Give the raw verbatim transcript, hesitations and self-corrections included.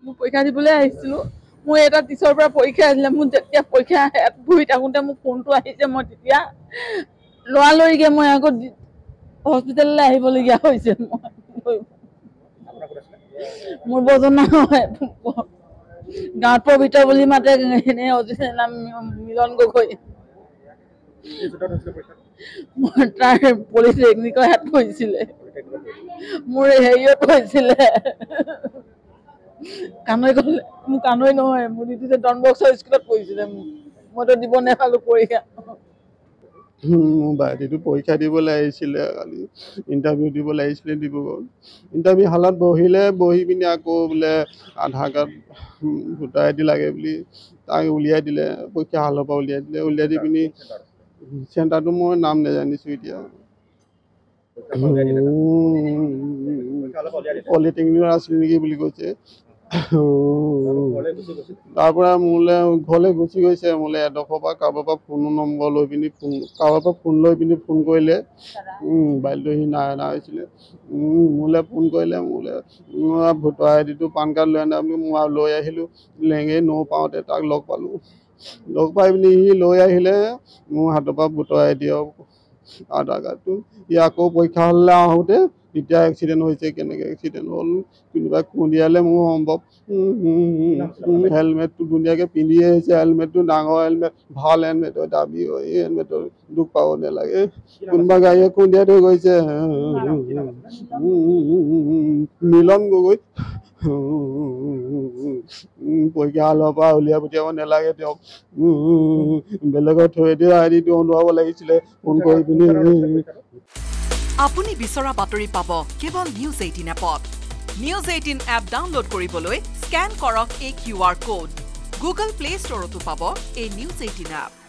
মই পৰীক্ষা দিবলৈ আহিছিলোঁ মই এটা টিচাৰৰ পৰা পৰীক্ষা আছিলে মোৰ যেতিয়া পৰীক্ষা বহি থাকোঁতে মোৰ ফোনটো আহিছে মই তেতিয়া লৰালৰিকৈ মই আকৌ হস্পিটেললৈ আহিবলগীয়া হৈছে মোৰ বজনা হয় গাঁৱত পবিত্ৰ বুলি মাতে এনে অজিতৰ নাম মিলন গগৈ মোৰ তাৰ পলিটেকনিকৰ হাত পৰিছিলে মোৰ হেৰিয়ত হৈছিলে কানৈ গ'লে মোৰ কানৈ নহয় মোৰ দিদিতে ডনবক্সৰ স্কুলত পঢ়িছিলে মইতো দিব নাপালোঁ পৰীক্ষা মোৰ বাইদেউটো পৰীক্ষা দিবলৈ আহিছিলে কালি ইণ্টাৰভিউ দিবলৈ আহিছিলে ডিব্ৰুগড় ইণ্টাৰভিউ হলত বহিলে বহি পিনি আকৌ বোলে Aadhaar card voter I D লাগে বুলি তাক উলিয়াই দিলে পৰীক্ষা হলৰ পৰা উলিয়াই দিলে উলিয়াই দি পিনি চেণ্টাৰটো মই নাম নাজানিছোঁ এতিয়া পলিটেকনিকৰ আছিল নেকি বুলি কৈছে তাৰ পৰা মোলৈ ঘৰলৈ গুচি গৈছে মোলৈ এডোখৰ পৰা কাৰোবাৰ পৰা ফোন নম্বৰ লৈ পিনি ফোন কাৰোবাৰ পৰা ফোন লৈ পিনি ফোন কৰিলে মোবাইলটো সি নাই অনা হৈছিলে মোলৈ ফোন কৰিলে মোলৈ ভোটাৰ আই ডিটো পান কাৰ্ড লৈ আনা বুলি মই লৈ আহিলোঁ লেঙে নৌ পাওঁতে তাক লগ পালোঁ লগ পাই পিনি সি লৈ আহিলে মোৰ হাতৰ পৰা ভোটাৰ আই ডি আধাৰ কাৰ্ডটো ই আকৌ পৰীক্ষা হললৈ আহোঁতে এতিয়া এক্সিডেণ্ট হৈছে কেনেকৈ এক্সিডেণ্ট হ'ল কোনোবাই খুন্দিয়ালে মোৰ সম্ভৱ হেলমেটটো ধুনীয়াকৈ পিন্ধি আহিছে হেলমেটটো ডাঙৰ হেলমেট ভাল হেলমেটৰ দাবী হয় এই হেলমেটৰ দুখ পাব নালাগে কোনোবা গাড়ীয়ে খুন্দিয়াই থৈ গৈছে মিলন গগৈ পৰীক্ষা হলৰ পৰা উলিয়াই পঠিয়াব নালাগে তেওঁক বেলেগত থৈ দিয়া আই ডিটো অনুৱাব লাগিছিলে ফোন কৰি পিনি আপুনি বিচৰা বাতৰি পাব কেৱল নিউজ এইটিন এপত নিউজ এইটিন এপ ডাউনলোড কৰিবলৈ স্ক্যান কৰক এই Q R code Google Play ষ্টৰতো পাব এই নিউজ এইটিন এপ